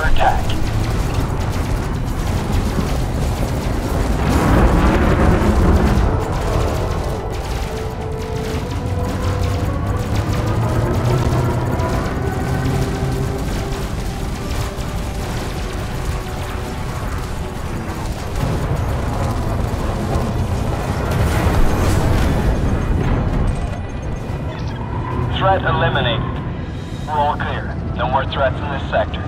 attack. Threat eliminated. We're all clear. No more threats in this sector.